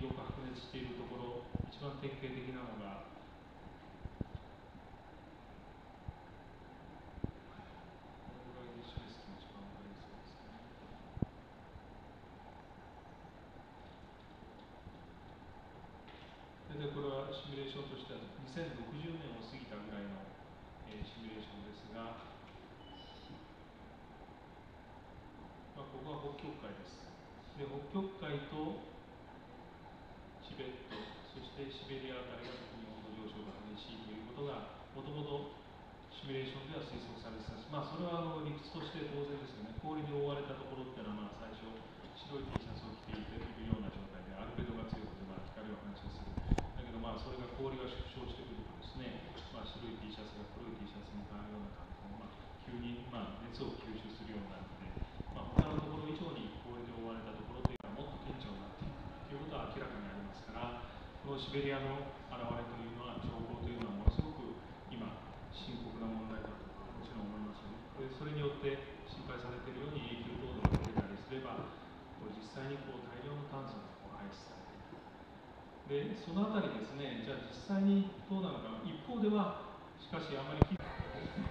どか白熱しているところ、一番典型的なのが、これはシミュレーションとしては2060年を過ぎたぐらいの、シミュレーションですが、ここは北極海です。で、北極海とチベット、そしてシベリアあたりが特に温度上昇が激しいということが、もともとシミュレーションでは推測されています。それは理屈として当然ですよね。氷に覆われたところっていうのは、最初、白い T シャツを着ているような状態で、アルベドが強くて、光を反射する。だけど、それが氷が縮小してくるとですね、白い T シャツが黒い T シャツに変わるような感じで、急に熱を吸収するようになって、他のところ以上に氷で覆われたところというのはもっと顕著になっていくということは明らかにありますから、このシベリアの現れというのは、兆候というのはものすごく今、深刻な問題だともちろん思いますよね。それによって心配されているように永久凍土が出たりすれば、実際に大量の炭素が排出されていく。で、そのあたりですね、じゃあ実際にどうなのか、一方では、しかしあまり